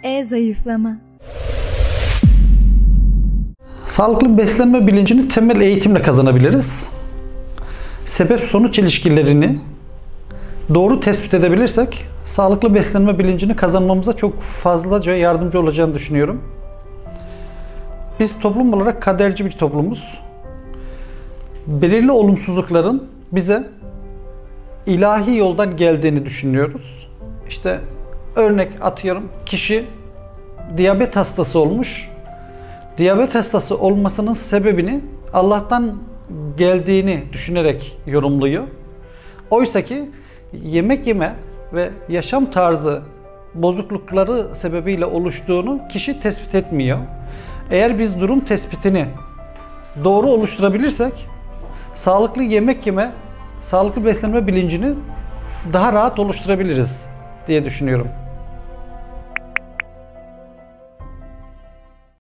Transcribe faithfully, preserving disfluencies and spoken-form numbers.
E-zayıflama. Sağlıklı beslenme bilincini temel eğitimle kazanabiliriz. Sebep-sonuç ilişkilerini doğru tespit edebilirsek sağlıklı beslenme bilincini kazanmamıza çok fazlaca yardımcı olacağını düşünüyorum. Biz toplum olarak kaderci bir toplumuz. Belirli olumsuzlukların bize ilahi yoldan geldiğini düşünüyoruz. İşte örnek atıyorum, kişi diyabet hastası olmuş. Diyabet hastası olmasının sebebini Allah'tan geldiğini düşünerek yorumluyor. Oysa ki yemek yeme ve yaşam tarzı bozuklukları sebebiyle oluştuğunu kişi tespit etmiyor. Eğer biz durum tespitini doğru oluşturabilirsek sağlıklı yemek yeme, sağlıklı beslenme bilincini daha rahat oluşturabiliriz diye düşünüyorum.